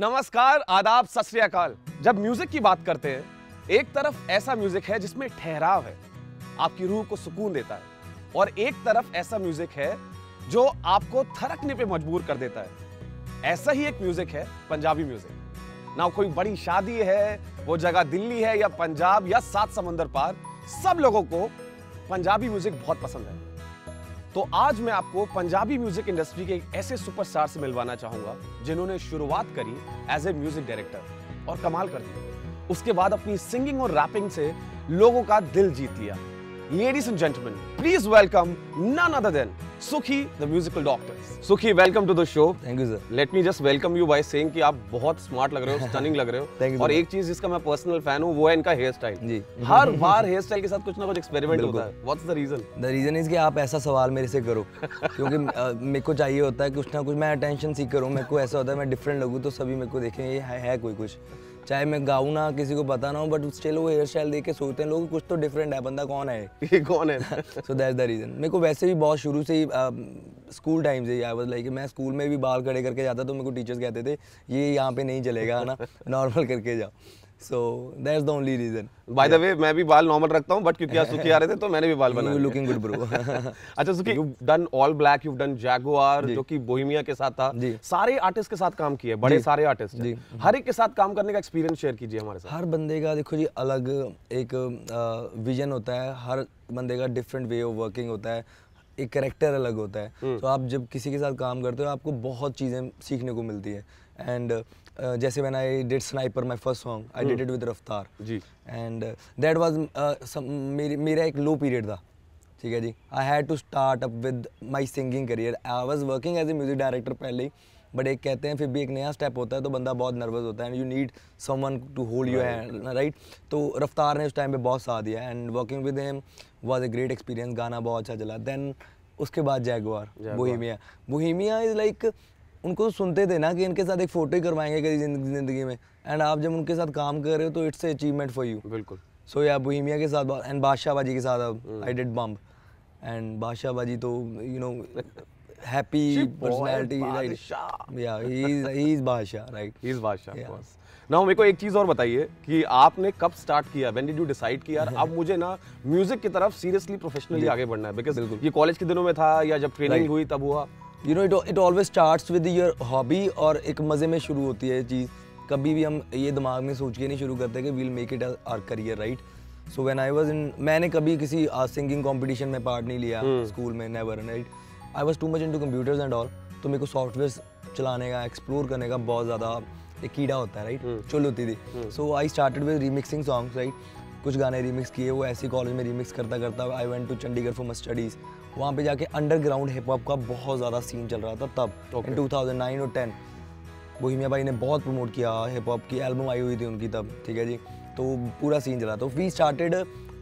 नमस्कार, आदाब, सत श्री अकाल। जब म्यूजिक की बात करते हैं, एक तरफ ऐसा म्यूजिक है जिसमें ठहराव है, आपकी रूह को सुकून देता है, और एक तरफ ऐसा म्यूजिक है जो आपको थरकने पे मजबूर कर देता है। ऐसा ही एक म्यूजिक है पंजाबी म्यूजिक। ना कोई बड़ी शादी है, वो जगह दिल्ली है या पंजाब या 7 समंदर पार, सब लोगों को पंजाबी म्यूजिक बहुत पसंद है। तो आज मैं आपको पंजाबी म्यूजिक इंडस्ट्री के एक ऐसे सुपरस्टार से मिलवाना चाहूंगा जिन्होंने शुरुआत करी एज ए म्यूजिक डायरेक्टर और कमाल कर दी। उसके बाद अपनी सिंगिंग और रैपिंग से लोगों का दिल जीत लिया। Ladies and gentlemen, please welcome none other than SukhE, the Musical Doctorz. SukhE, welcome to the show. Thank you, sir. Let me just welcome you by saying कि आप बहुत स्मार्ट लग रहे हो, स्टनिंग लग रहे हो। Thank you, और sir. एक चीज जिसका मैं पर्सनल फैन हूँ वो है इनका हेयर स्टाइल। जी। हर बार हेयर स्टाइल के साथ कुछ ना कुछ एक्सपेरिमेंट होता है। What's the reason? The reason is कि आप ऐसा सवाल मेरे से करो क्योंकि मेरे को चाहिए होता है कुछ ना कुछ, मैं अटेंशन सीख करूँ। मेरे को ऐसा होता है मैं डिफरेंट लगूँ तो सभी मेरे को देखें ये है कोई कुछ, चाहे मैं गाऊँ ना, किसी को पता ना हो, बट स्टिल वो हेयर स्टाइल देख के सोचते हैं लोग कुछ तो डिफरेंट है, बंदा कौन है ये कौन है? So that's the reason. मेरे को वैसे भी बहुत शुरू से ही स्कूल टाइम से आई वाज लाइक, मैं स्कूल में भी बाल खड़े करके जाता तो मेरे को टीचर्स कहते थे ये यहाँ पे नहीं चलेगा, है ना, नॉर्मल करके जाओ। So that's the only reason. By the way मैं भी बाल नॉर्मल रखता हूँ, बट क्योंकि आज सुखी आ रहे थे तो मैंने भी बाल बनाए। Looking good bro. अच्छा Sukhe, you done all black, you done Jaguar जो कि बोहेमिया के साथ था, सारे आर्टिस्ट के साथ काम किया, बड़े सारे आर्टिस्ट। हर एक के साथ काम करने का एक्सपीरियंस शेयर कीजिए हमारे साथ। हर बंदे का देखो जी अलग एक विजन होता है, हर बंदे का डिफरेंट वे ऑफ वर्किंग होता है, एक कैरेक्टर अलग होता है। तो आप जब किसी के साथ काम करते हो आपको बहुत चीज़ें सीखने को मिलती है। एंड जैसे when I did Sniper my first song, I did it with Raftaar ji, and that was मेरा एक लो पीरियड था, ठीक है जी। I had to start up with my singing career. I was working as a music director पहले ही, but एक कहते हैं फिर भी एक नया स्टेप होता है तो बंदा बहुत नर्वस होता है and you need someone to hold your hand, right. तो रफ्तार ने उस टाइम पे बहुत साथ दिया and working with him was a great experience. गाना बहुत अच्छा चला। देन उसके बाद जैगुआर, बोहेमिया इज लाइक, उनको सुनते थे ना कि इनके साथ एक फोटो ही करवाएंगे कभी जिंदगी में, एंड आप जब उनके साथ काम कर रहे हो तो इट्स अचीवमेंट फॉर यू। बिल्कुल। सो या बोहेमिया के साथ एंड बादशाह बाजी के साथ I did bump, and Badshah बाजी तो you know happy personality, right. Yeah he is Badshah, right, he is Badshah. Now मेरे को एक चीज और बताइए कि आपने कब स्टार्ट किया, व्हेन डिड यू डिसाइड कि यार अब मुझे ना म्यूजिक की तरफ सीरियसली प्रोफेशनली आगे बढ़ना है? बिकॉज़ ये कॉलेज के दिनों में था या जब ट्रेनिंग हुई तब हुआ? You know it always starts with your hobby, और एक मज़े में शुरू होती है ये चीज़। कभी भी हम ये दिमाग में सोच के नहीं शुरू करते कि we'll make it our career, right. So when I was in, मैंने कभी किसी सिंगिंग कंपटीशन में पार्ट नहीं लिया स्कूल में, never, right. I was too much into computers and all, तो मेरे को सॉफ्टवेयर चलाने का, एक्सप्लोर करने का बहुत ज़्यादा एक कीड़ा होता है, राइट, चुल होती थी। So I started with remixing songs, right. कुछ गाने रीमिक्स किए, वो ऐसे कॉलेज में रीमिक्स करता करता I went to Chandigarh for my studies. वहाँ पे जाके अंडरग्राउंड हिप हॉप का बहुत ज़्यादा सीन चल रहा था तब, इन 2009 और 10। बोहेमिया भाई ने बहुत प्रमोट किया, हिप हॉप की एल्बम आई हुई थी उनकी तब, ठीक है जी। तो पूरा सीन चला, तो we started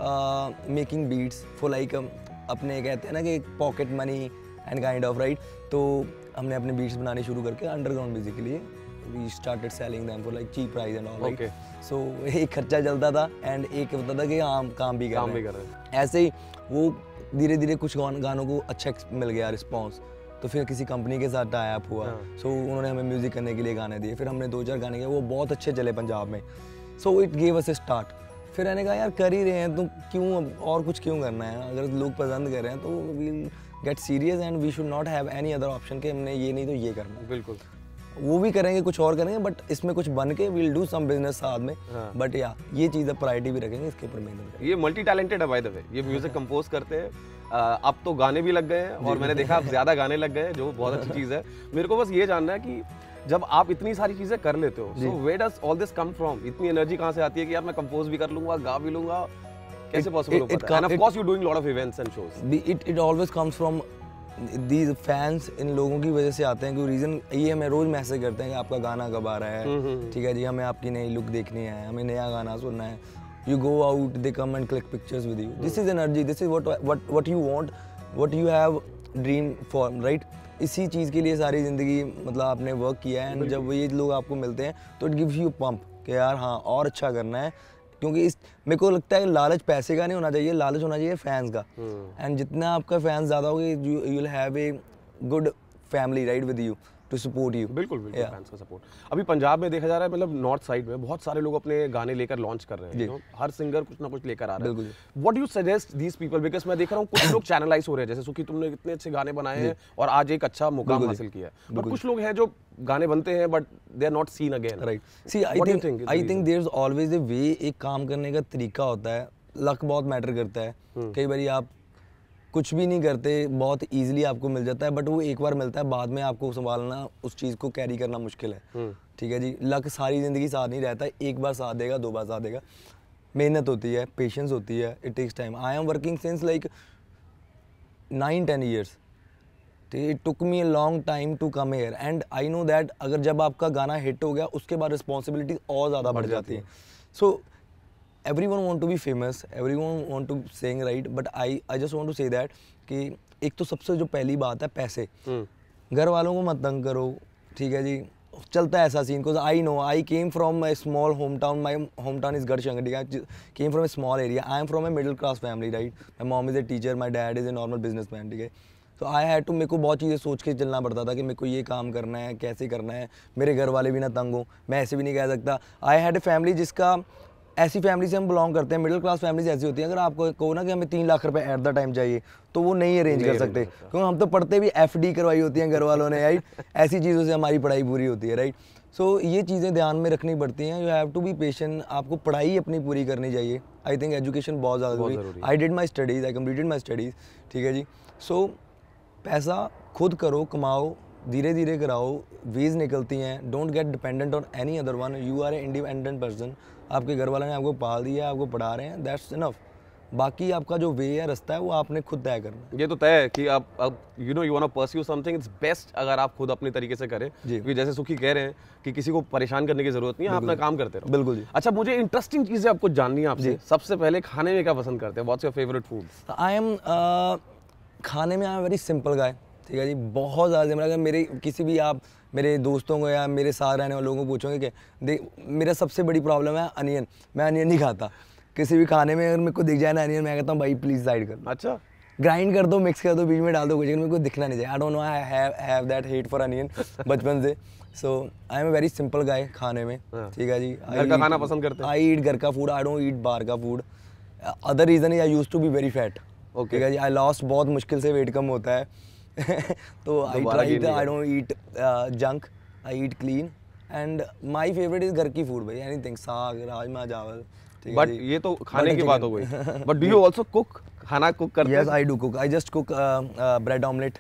making beats for like, अपने कहते हैं ना कि pocket money and kind of, right. तो हमने अपने बीट्स बनाने शुरू करके अंडरग्राउंड म्यूजिक के लिए we started selling them for like cheap price and all, right. So एक खर्चा चलता था एंड एक होता था कि हाँ काम भी कर रहे हैं। ऐसे ही वो धीरे धीरे कुछ गानों को अच्छा मिल गया रिस्पॉन्स, तो फिर किसी कंपनी के साथ टाई अप हुआ। सो उन्होंने हमें म्यूजिक करने के लिए गाने दिए, फिर हमने 2-4 गाने किए, वो बहुत अच्छे चले पंजाब में। So it gave us a start. फिर मैंने कहा यार कर ही रहे हैं तो क्यों और कुछ क्यों करना है, अगर लोग पसंद कर रहे हैं तो we'll get serious and we should not have any other option कि हमने ये नहीं तो ये करना है। बिल्कुल, वो भी करेंगे, कुछ और करेंगे, बट इसमें कुछ बन के वील डू सम बिजनेस साथ में। बट या ये चीज़ प्रायोरिटी भी रखेंगे, इसके ऊपर मेहनत करेंगे। ये मल्टी टैलेंटेड है बाय द वे, ये म्यूजिक कंपोज करते हैं, अब तो गाने भी लग गए हैं और मैंने देखा अब ज्यादा गाने लग गए हैं, जो बहुत अच्छी चीज़ है। मेरे को बस ये जानना है कि जब आप इतनी सारी चीजें कर लेते हो, so where does all this come from? इतनी एनर्जी कहाँ से आती है कि यार मैं कंपोज भी कर लूंगा, गा भी लूंगा? कैसे पॉसिबल हो पाता है? And of course you doing lot of events and shows. It always comes from these fans, इन लोगों की वजह से आते हैं। क्योंकि रीज़न ये हमें रोज़ मैसेज करते हैं कि आपका गाना कब आ रहा है, ठीक है जी, हमें आपकी नई लुक देखनी है, हमें नया गाना सुनना है। You go out, they come and click pictures with you. This is energy, this is what you want, what you have dream for, right. इसी चीज़ के लिए सारी ज़िंदगी मतलब आपने वर्क किया है, एंड जब ये लोग आपको मिलते हैं तो इट गिव्स यू पंप कि यार हाँ और अच्छा करना है। क्योंकि इस मेरे को लगता है लालच पैसे का नहीं होना चाहिए, लालच होना चाहिए फैंस का। एंड जितना आपका फैंस ज़्यादा होगा, you will have a good family, right, with you. to support you. बिल्कुल बिल्कुल फैंस का सपोर्ट। अभी पंजाब में देखा जा रहा है, मतलब नॉर्थ साइड में बहुत सारे लोग अपने गाने लेकर लॉन्च कर रहे हैं, you know, हर सिंगर कुछ ना कुछ लेकर आ रहा है। What do you suggest these people, because मैं देख रहा हूँ कुछ लोग चैनलाइज हो रहे हैं, जैसे सुखी तुमने इतने अच्छे गाने बनाए हैं और आज एक अच्छा मुकाम हासिल किया है, और कुछ लोग हैं जो गाने बनते हैं but they are not seen again, right. See I think there is always a way, एक काम करने का तरीका होता है, लक बहुत मैटर करता है। कई बार आप कुछ भी नहीं करते, बहुत इजीली आपको मिल जाता है, बट वो एक बार मिलता है, बाद में आपको संभालना, उस चीज़ को कैरी करना मुश्किल है। ठीक है जी, लक सारी ज़िंदगी साथ नहीं रहता, एक बार साथ देगा, 2 बार साथ देगा। मेहनत होती है, पेशेंस होती है, it takes time. I am working since like 9-10 years, ठीक है। It took me a long time to come here, and I know that अगर जब आपका गाना हिट हो गया, उसके बाद रिस्पॉन्सिबिलिटीज और ज़्यादा बढ़ जाती है। सो everyone want to be famous, everyone want to sing, right, but I just want to say that कि एक तो सबसे जो पहली बात है पैसे, घर वालों को मत तंग करो, ठीक है जी, चलता है ऐसा scene, because I know I came from my small home town, my home town is Garhshankar, I came from a small area, I am from a middle class family, right, my mom is a teacher, my dad is a normal business man, ठीक है। तो I had to, मेरे को बहुत चीज़ें सोच के चलना पड़ता था कि मेरे को ये काम करना है, कैसे करना है, मेरे घर वाले भी ना तंग हो, मैं ऐसे भी नहीं कह सकता। आई हैड ए फैमिली जिसका, ऐसी फैमिली से हम बिलोंग करते हैं, मिडिल क्लास फैमिलीज ऐसी होती है, अगर आपको कहो ना कि हमें 3 लाख रुपए एट द टाइम चाहिए, तो वो नहीं अरेंज कर सकते, क्योंकि हम तो पढ़ते भी FD करवाई होती हैं घर वालों ने, राइट, ऐसी चीज़ों से हमारी पढ़ाई पूरी होती है, राइट। सो ये चीज़ें ध्यान में रखनी पड़ती हैं, you have to be patient, आपको पढ़ाई अपनी पूरी करनी चाहिए। आई थिंक एजुकेशन बहुत ज़्यादा जरूरी। I did my studies, I completed my studies, ठीक है जी। सो पैसा खुद करो, कमाओ, धीरे धीरे कराओ, वेज निकलती हैं, don't get dependent on any other one, you are a independent person, आपके घर वालों ने आपको पाल दिया है, आपको पढ़ा रहे हैं, दैट्स इनफ। बाकी आपका जो वे है, रास्ता है, वो आपने खुद तय करना है। ये तो तय है कि आप you know you want to pursue something, it's best अगर आप खुद अपने तरीके से करें, क्योंकि जैसे सुखी कह रहे हैं कि किसी को परेशान करने की जरूरत नहीं है, आप अपना काम करते रहो। बिल्कुल जी। अच्छा, मुझे इंटरेस्टिंग चीजें आपको जाननी है आपसे। सबसे पहले खाने में क्या पसंद करते हैं, what's your favourite food? I am खाने में I am very simple guy, ठीक है जी, बहुत ज़्यादा। अगर मेरे किसी भी आप मेरे दोस्तों को या मेरे साथ रहने वाले लोगों को पूछोगे कि मेरा सबसे बड़ी प्रॉब्लम है अनियन, मैं अनियन नहीं खाता किसी भी खाने में। अगर मेरे को दिख जाए ना अनियन, मैं कहता हूँ भाई प्लीज़ साइड कर। अच्छा, ग्राइंड कर दो, मिक्स कर दो, बीच में डाल दो, कुछ मेरे को दिखना नहीं चाहिए। I don't know, I have that hate for onion बचपन से। So I am a very simple guy खाने में, ठीक है जी। घर का खाना पसंद करते हैं? आई ईट घर का फूड, आई डोंट ईट बाहर का food. Other reason is I used to be very fat, ठीक है जी। आई लॉस्ट, बहुत मुश्किल से वेट कम होता है तो I tried, I don't eat junk, I eat clean, and my favourite is घर की फूड भाई, एनीथिंग, साग, राजमा, चावल। बट ये तो खाने की बात हो गई, but do you also cook? खाना कुक करते हैं? Yes, I do cook, I just cook bread omelette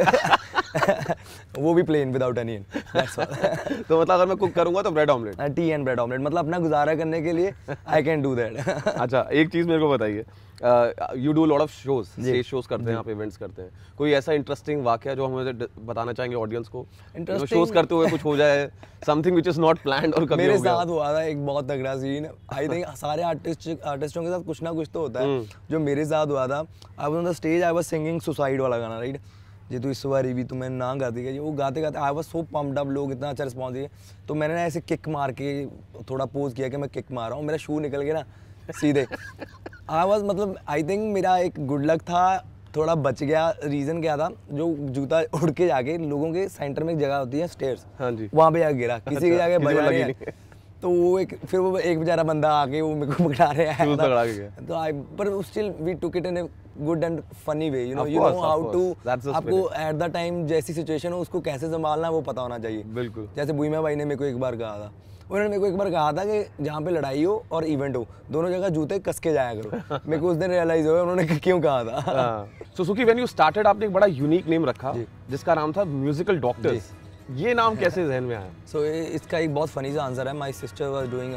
वो भी plain without onion, that's all. तो मतलब अगर मैं कुक करूंगा तो bread omelette, tea and bread omelette, मतलब अपना गुजारा करने के लिए आई कैन डू दैट। अच्छा, एक चीज मेरे को बताइए, you do lot of shows, stage shows करते हैं आप, इवेंट्स करते हैं, कोई ऐसा इंटरेस्टिंग वाकया जो हमें बताना चाहेंगे ऑडियंस को? शोज करते हुए कुछ हो जाए, something which is not planned, और कभी मेरे साथ हुआ था एक बहुत तगड़ा सीन। आई थिंक सारे आर्टिस्टों के साथ कुछ ना कुछ तो होता है। जो मेरे साथ हुआ था, I was on the stage, I was singing suicide वाला गाना, राइट, जी तो इस बारी भी तुम्हें ना गाती है, वो गाते गाते I was so pumped up, लोग इतना अच्छा रिस्पॉन्स दिए, तो मैंने ना ऐसे किक मार के थोड़ा पोज किया कि मैं किक मार रहा हूँ, मेरा शू निकल गया ना सीधे। आई वाज, मतलब आई थिंक मेरा एक गुड लक था, थोड़ा बच गया। रीज़न क्या था, जो जूता उड़ के जाके लोगों के सेंटर में एक जगह होती है स्टेयर्स, हाँ जी, वहाँ पे जाके गिरा, किसी के जाके बजा रहे हैं, तो वो फिर वो एक बेचारा बंदा आके वो मेरे को पकड़ा रहे हैं, तो आई, पर still we took it in a good and funny way, you know how to, आपको एट द टाइम जैसी सिचुएशन हो उसको कैसे संभालना है वो पता होना चाहिए। बिल्कुल, जैसे बुईमा भाई ने मेरे को एक बार कहा था, उन्होंने मेरे को एक बार कहा था कि जहाँ पे लड़ाई हो और इवेंट हो, दोनों जगह जूते कस के जाया करो। मेरे को उस दिन रियलाइज हुआ उन्होंने क्यों कहा था। सो सुखी, व्हेन यू स्टार्टेड, आपने एक बड़ा यूनिक नेम रखा जिसका नाम था म्यूजिकल डॉक्टर्स। ये नाम कैसे जहन में आया? सो इसका एक बहुत फनी सा आंसर है। My sister was doing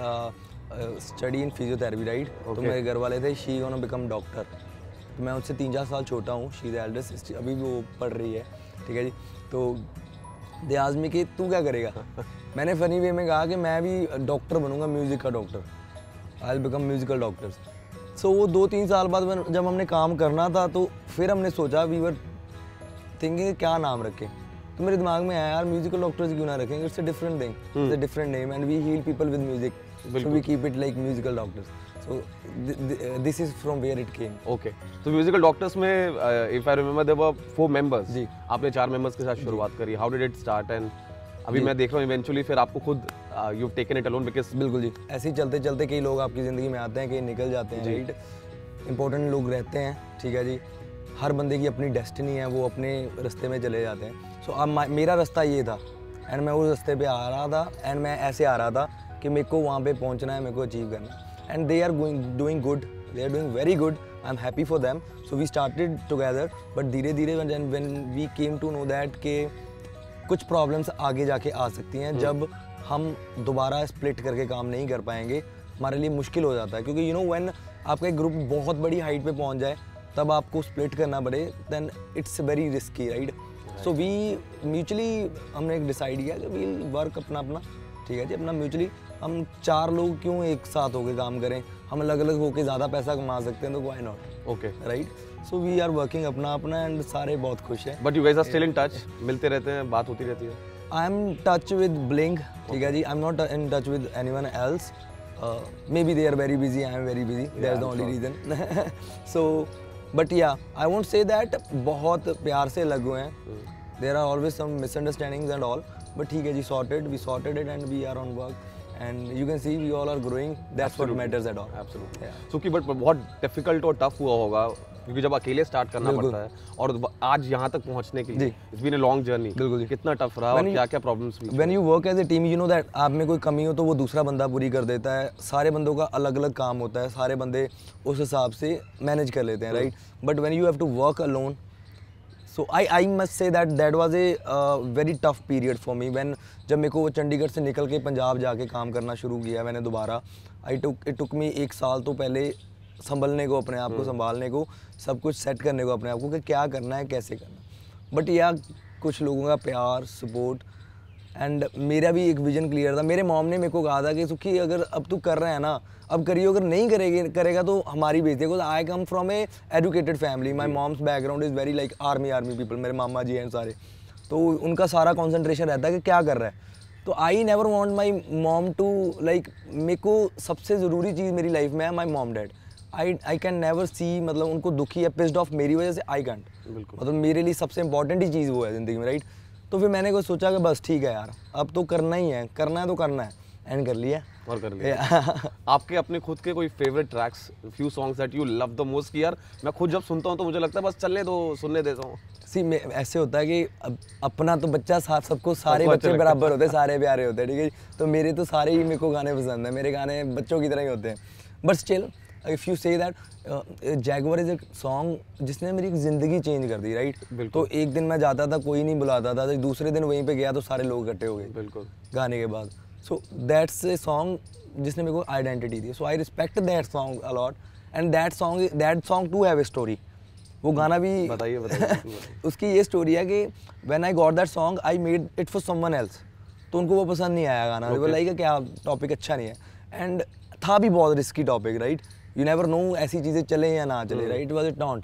study in physiotherapy, right, तो मेरे घर वाले थे शी गोना बिकम डॉक्टर, तो मैं उससे 3-4 साल छोटा हूँ, शी द एल्डेस्ट, अभी भी वो पढ़ रही है, ठीक है जी। तो दे आस्क्ड मी कि तू क्या करेगा? मैंने फनी वे में कहा कि मैं भी डॉक्टर बनूंगा, म्यूजिक का doctor, I will become musical doctors. So वो 2-3 साल बाद जब हमने काम करना था, तो फिर हमने सोचा, वी वर थिंकिंग क्या नाम रखें, तो मेरे दिमाग में आया यार म्यूजिकल डॉक्टर्स क्यों ना रखेंगे, it's a different thing, it's a different name and we heal people with music, so we keep it like musical doctors. So this is from where it came. Okay, तो musical doctors में if I remember there were 4 members जी, आपने 4 members के साथ शुरुआत करी। How did it start and अभी मैं देख रहा हूँ इवेंचुअली फिर आपको खुद you taken it alone because बिल्कुल जी, ऐसे ही चलते चलते कई लोग आपकी ज़िंदगी में आते हैं, कई निकल जाते हैं, राइट। इंपॉर्टेंट लोग रहते हैं, ठीक है जी। हर बंदे की अपनी डेस्टिनी है, वो अपने रास्ते में चले जाते हैं। सो अब मेरा रास्ता ये था एंड मैं उस रास्ते पे आ रहा था एंड मैं ऐसे आ रहा था कि मेरे को वहाँ पे पहुँचना है, मेरे को अचीव करना है। And they are doing good, they are doing very good, I am happy for them. So we started together, but धीरे धीरे when we came to know that के कुछ प्रॉब्लम्स आगे जाके आ सकती हैं जब हम दोबारा स्प्लिट करके काम नहीं कर पाएंगे, हमारे लिए मुश्किल हो जाता है। क्योंकि यू नो व्हेन आपका एक ग्रुप बहुत बड़ी हाइट पे पहुंच जाए तब आपको स्प्लिट करना पड़े, then it's very risky, right. So we mutually हमने एक डिसाइड किया कि वील वर्क अपना अपना, ठीक है जी, अपना म्यूचुअली। हम 4 लोग क्यों एक साथ होकर काम करें, हम अलग अलग होकर ज़्यादा पैसा कमा सकते हैं, तो why not, okay, right. So we are working अपना अपना एंड सारे बहुत खुश हैं। But you guys are still in touch, मिलते रहते हैं, बात होती रहती है? I am touch with Blink, ठीक है जी, I am not in touch with anyone else. Maybe they are very busy, I am very busy, that's the only reason. So but yeah, I won't say that बहुत प्यार से लगे हुए हैं, there are always some misunderstandings and all, but ठीक है जी, we sorted it and we are on work and you can see we all are growing, that's what matters at all. Absolutely. Sukhee, but बहुत difficult और tough हुआ होगा क्योंकि जब अकेले start करना पड़ता है और आज यहाँ तक पहुँचने के लिए it's been a long journey. बिल्कुल, कितना टफ रहा और क्या क्या प्रॉब्लम्स हुई? When you work as a team, you know that आप में कोई कमी हो तो वो दूसरा बंदा पूरी कर देता है। सारे बंदों का अलग अलग काम होता है, सारे बंदे उस हिसाब से मैनेज कर लेते हैं, right. But when you have to work alone, so I must say that was a very tough period for me. When जब मेरे को चंडीगढ़ से निकल के पंजाब जाके काम करना शुरू किया मैंने दोबारा, इट टुक मी 1 साल तो पहले संभलने को, अपने आप को संभालने को, सब कुछ सेट करने को अपने आप को कि क्या करना है, कैसे करना। बट या कुछ लोगों का प्यार, सपोर्ट एंड मेरा भी एक विजन क्लियर था। मेरे मॉम ने मेरे को कहा था कि सुखी अगर अब तू कर रहा है ना, अब करियो, अगर नहीं करेगा तो हमारी बेइज्जती है। I come from a educated family, my mom's background is very like army people, मेरे मामा जी हैं सारे, तो उनका सारा कॉन्सेंट्रेशन रहता है कि क्या कर रहा है। तो I never want my mom to like, मेरे को सबसे ज़रूरी चीज़ मेरी लाइफ में है my mom dad. I can never see, मतलब उनको दुखी या पिस्ड ऑफ मेरी वजह से आई कैंट, मतलब मेरे लिए सबसे इंपॉर्टेंट ही चीज़ वो है ज़िंदगी में, राइट। तो फिर मैंने को सोचा कि बस ठीक है यार, अब तो करना ही है, करना है तो करना है, एंड कर लिया और कर लिया। आपके अपने खुद के कोई favourite tracks, few songs that you love the most कि यार मैं खुद जब सुनता हूँ तो मुझे लगता है बस चलने दो, सुनने देता हूँ? सी ऐसे होता है कि अपना तो बच्चा साथ, सबको सारे बच्चे बराबर होते हैं, सारे प्यारे होते हैं, ठीक है। तो मेरे तो सारे ही मेरे को गाने पसंद है, मेरे गाने बच्चों की तरह ही होते हैं। But still if you say that Jaguar is a song जिसने मेरी ज़िंदगी चेंज कर दी, राइट। तो एक दिन मैं जाता था, कोई नहीं बुलाता था, तो दूसरे दिन वहीं पे गया तो सारे लोग इकट्ठे हो गए, बिल्कुल, गाने के बाद। सो दैट्स ए सॉन्ग जिसने मेरे को आइडेंटिटी दी। So I respect that song a lot and that song to have a story. वो गाना भी बताइए उसकी ये स्टोरी है कि when I got that song I made it for someone else, तो उनको वो पसंद नहीं आया गाना, वो लाइक क्या टॉपिक अच्छा नहीं है, एंड था भी बहुत risky topic, right. You never know ऐसी चीज़ें चले या ना चले, राइट। वाज इट नॉट,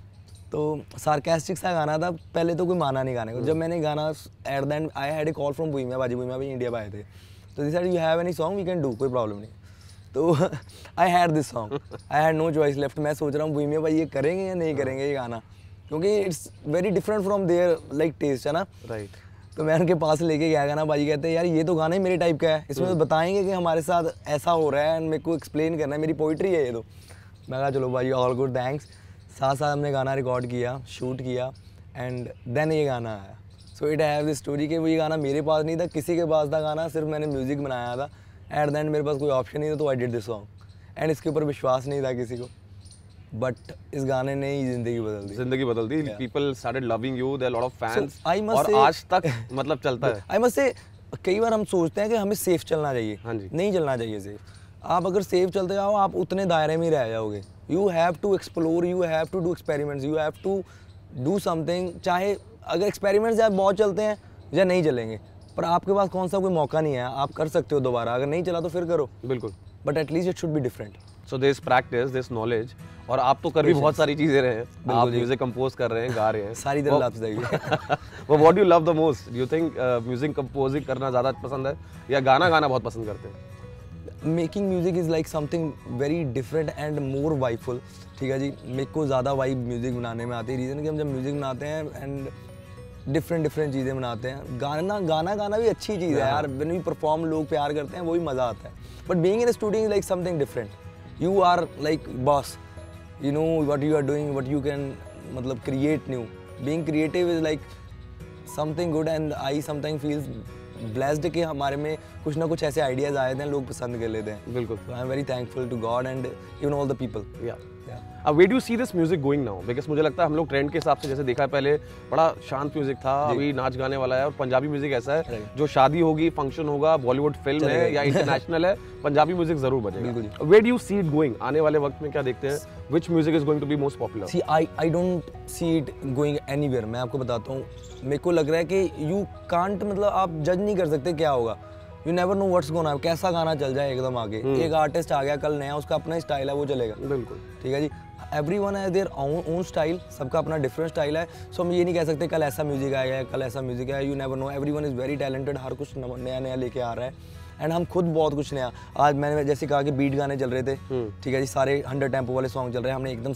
तो सार्केस्टिक सा गाना था। पहले तो कोई माना नहीं गाने को। जब मैंने गाना at the end I had a call from भुइमिया भी इंडिया में आए थे, तो they said you have any song we can do, कोई प्रॉब्लम नहीं। तो I had this song, I had no choice left. मैं सोच रहा हूँ भुइमिया भाई ये करेंगे या नहीं करेंगे ये गाना, क्योंकि it's very different from their like taste, है ना, राइट। तो मैं उनके पास लेके गया गाना, भाई कहते हैं यार ये तो गाना ही मेरे टाइप का है, इसमें तो बताएंगे कि हमारे साथ ऐसा हो रहा है एंड मेरे को एक्सप्लेन करना है, मेरी पोइट्री है ये। तो मैं कहा चलो भाई ऑल गुड, थैंक्स। साथ साथ हमने गाना रिकॉर्ड किया, शूट किया एंड देन ये गाना आया। So it have this story कि वो ये गाना मेरे पास नहीं था, किसी के पास था गाना, सिर्फ मैंने म्यूज़िक बनाया था। एट द एंड मेरे पास कोई ऑप्शन नहीं था, तो I did this song and इसके ऊपर विश्वास नहीं था किसी को, बट इस गाने ने ही जिंदगी बदल दी। People started loving you, there lot of fans, और आज तक मतलब चलता है। आई मस्ट से कई बार हम सोचते हैं कि हमें सेफ चलना चाहिए, नहीं चलना चाहिए सेफ। आप अगर सेफ चलते जाओ आप उतने दायरे में ही रह जाओगे। You have to explore, you have to do experiments, you have to do something. चाहे अगर एक्सपेरिमेंट्स आप बहुत चलते हैं या नहीं चलेंगे, पर आपके पास कौन सा कोई मौका नहीं है, आप कर सकते हो दोबारा, अगर नहीं चला तो फिर करो, बिल्कुल, but at least it should be different. So this practice, this knowledge, और आप तो कर भी बहुत सारी चीजें रहे हैं, आप म्यूजिक कंपोज कर रहे हैं, गा रहे हैं, सारी दिल आपसे जाएगी। वो what you love the most? Do you think music composing करना ज़्यादा पसंद है या गाना गाना बहुत पसंद करते हैं? Making music is like something very different and more vibeful, ठीक है जी। मेरे को ज़्यादा वाइब म्यूज़िक बनाने में आती है। रीज़न कि हम जब म्यूज़िक बनाते हैं एंड डिफरेंट चीज़ें बनाते हैं। गाना भी अच्छी चीज़ है यार, व्हेन वी परफॉर्म लोग प्यार करते हैं, वही मज़ा आता है। But being in studio is like something different, you are like boss, you know what you are doing, what you can मतलब create new, being creative is like something good and I sometime feels blessed कि हमारे में कुछ ना कुछ ऐसे ideas आए थे, लोग पसंद कर लेते हैं। बिल्कुल, I am very thankful to God and even all the people. अब we do see this music going now? Because मुझे लगता है हम लोग ट्रेंड के हिसाब से जैसे देखा है, पहले बड़ा शांत म्यूजिक था, अभी नाच गाने वाला है, और पंजाबी म्यूजिक ऐसा है जो शादी होगी, फंक्शन होगा, बॉलीवुड फिल्म है या इंटरनेशनल है, पंजाबी म्यूजिक जरूर बजेगा। We do see it going? आने वाले वक्त में क्या देखते हैं, which music is going to be most popular? See I don't see it going anywhere. मैं आपको बताता हूँ, मेरे को लग रहा है कि यू कांट, मतलब आप जज नहीं कर सकते क्या होगा, you never know what's gonna, कैसा गाना चल जाए एकदम आगे। एक आर्टिस्ट आ गया कल नया, उसका अपना स्टाइल है, वो चलेगा। बिल्कुल, ठीक है जी। Everyone has their own style, सबका अपना डिफरेंट स्टाइल है। सो हम ये नहीं कह सकते कल ऐसा म्यूजिक आएगा, कल ऐसा म्यूजिक है, you never know. Everyone is very talented, हर कुछ नया लेके आ रहा है, एंड हम खुद बहुत कुछ नया। आज मैंने जैसे कहा कि बीट गाने चल रहे थे, ठीक है जी, सारे 100 टेम्पो वाले सॉन्ग चल रहे हैं, हमने एकदम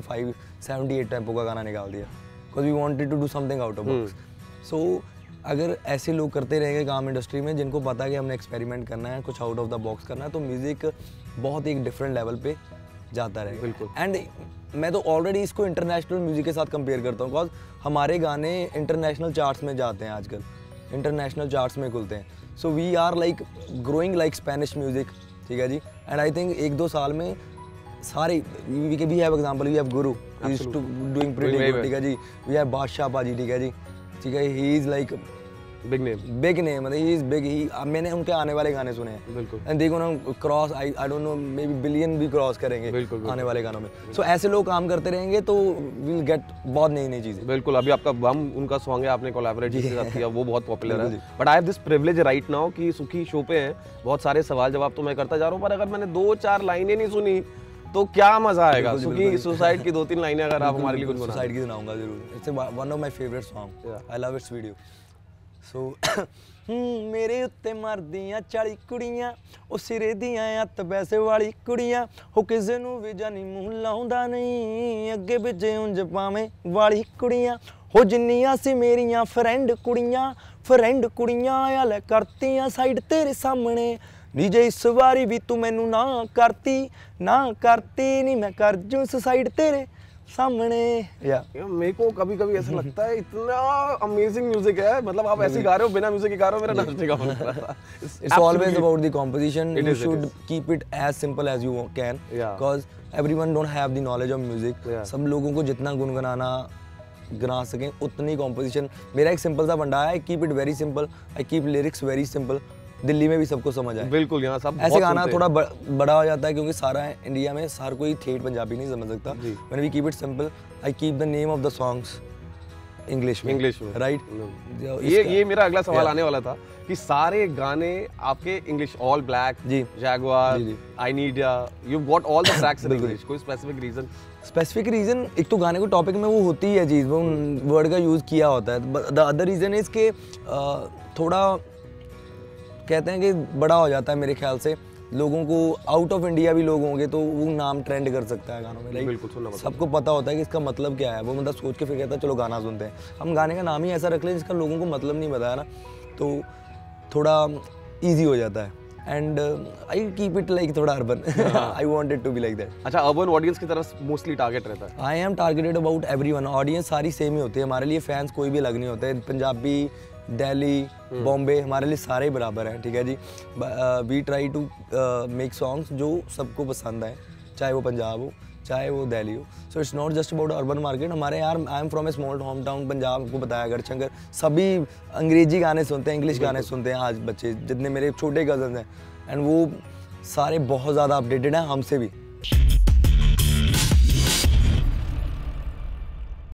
75-78 टेम्पो का गाना निकाल दिया, because we wanted to do something out of box. So अगर ऐसे लोग करते रहेंगे काम इंडस्ट्री में, जिनको पता है कि हमने एक्सपेरिमेंट करना है, कुछ आउट ऑफ द बॉक्स करना है, तो म्यूज़िक बहुत एक डिफरेंट लेवल पे जाता रहेगा। बिल्कुल। एंड मैं तो ऑलरेडी इसको इंटरनेशनल म्यूज़िक के साथ कंपेयर करता हूँ, बिकॉज हमारे गाने इंटरनेशनल चार्ट्स में जाते हैं आजकल, इंटरनेशनल चार्ट्स में खुलते हैं। So we are like growing like Spanish music, ठीक है जी। एंड आई थिंक 1-2 साल में सारे we have example, we have Guru is too doing pretty good, ठीक है जी। वी हैव बादशाह पाजी, ठीक है जी, ठीक है, he is like big name, मतलब ही इज बिग। ही मैंने उनके आने वाले गाने सुने हैं, बिल्कुल, एंड देखो ना, cross I don't know, maybe billion भी क्रॉस करेंगे आने वाले गानों में। सो ऐसे लोग काम करते रहेंगे तो विल गेट बहुत नई चीजें। बिल्कुल, अभी आपका बम उनका सॉन्ग है, आपने कोलैबोरेट जिसके साथ किया, वो बहुत पॉपुलर है। But I have this privilege right now कि सुखी शो पे हैं, बहुत सारे सवाल जवाब तो मैं करता जा रहा हूँ, पर अगर मैंने 2-4 लाइनें नहीं सुनी तो क्या मजा आएगा? सुखी सुसाइड की 2-3 लाइनें अगर आप हमारे लिए कुछ सुसाइड की सुनाऊंगा जरूर। It's one of my favourite song, I love its video. So मेरे उत्ते मरदियां 40 कुड़ियां, ਉਹ ਸਿਰੇ ਦੀਆਂ ਹੱਥ ਪੈਸੇ ਵਾਲੀ ਕੁੜੀਆਂ, ਹੋ ਕਿਸੇ ਨੂੰ ਵੀ ਜਾਨੀ ਮੂੰਹ ਲਾਉਂਦਾ ਨਹੀਂ, ਅੱਗੇ ਪਿੱਛੇ ਉਂਝ ਪਾਵੇਂ ਵਾਲੀ ਕੁੜੀਆਂ, ਹੋ ਜਿੰਨੀਆਂ ਸੀ ਮੇਰੀਆਂ ਫਰੈਂਡ ਕੁੜੀਆਂ ਆ ਲੈ ਕਰਤੀਆਂ ਸਾਈਡ ਤੇਰੇ ਸਾਹਮਣੇ, ਨੀ ਜੇ ਇਸ ਵਾਰੀ ਵੀ तू मैनू ना करती नी मैं कर जूं सुसाइड तेरे सामने। या मेरे को कभी कभी ऐसा लगता है इतना अमेजिंग म्यूजिक है, मतलब आप ऐसे गा रहे हो, बिना म्यूजिक के गा रहे हो, मेरा नाचने का मन कर रहा है। It's always about the composition. You should keep it as simple as you can, because everyone don't have the knowledge of music. सब लोगों को जितना गुनगुना सकें उतनी कॉम्पोजिशन। मेरा एक सिंपल सा फंडा है, I keep it very simple, I keep lyrics very simple, Delhi में भी सबको समझ आए। बिल्कुल, यहाँ सब ऐसे गाना थोड़ा बड़ा हो जाता है, क्योंकि सारा इंडिया में हर कोई ठेठ पंजाबी नहीं समझ सकता। When we keep it simple, I keep the name of the songs English में, राइट। ये मेरा अगला सवाल आने वाला था कि सारे गाने आपके इंग्लिश, ऑल ब्लैक जी, Jaguar, I need ya, you got all the tracks in English, कोई स्पेसिफिक रीजन? एक तो गाने को टॉपिक में वो होती है चीज़, वो वर्ड का यूज़ किया होता है। द अदर रीज़न इज़ के थोड़ा कहते हैं कि बड़ा हो जाता है मेरे ख्याल से, लोगों को आउट ऑफ इंडिया भी लोग होंगे तो वो नाम ट्रेंड कर सकता है गानों में, लाइक सबको पता होता है कि इसका मतलब क्या है, वो मतलब सोच के फिर कहता है चलो गाना सुनते हैं। हम गाने का नाम ही ऐसा रख लें जिसका लोगों को मतलब नहीं बताया ना, तो थोड़ा ईजी हो जाता है। And I keep it like थोड़ा urban, I want it to be like that. अच्छा, अर्बन ऑडियंस की तरफ मोस्टली टारगेट रहता है? I am targeted about everyone, audience सारी सेम ही होती है हमारे लिए, फैंस कोई भी अलग नहीं होते। पंजाबी, दिल्ली, बॉम्बे, हमारे लिए सारे बराबर हैं, ठीक है जी। We try to make songs जो सबको पसंद आए, चाहे वो पंजाब हो, चाहे वो दिल्ली हो। So it's not just about urban market. हमारे यार, I am from a small home town Punjab, को बताया गढ़शंकर, सभी अंग्रेजी गाने सुनते हैं, इंग्लिश गाने सुनते हैं आज बच्चे, जितने मेरे छोटे कजन हैं, एंड वो सारे बहुत ज़्यादा अपडेटेड हैं हमसे भी।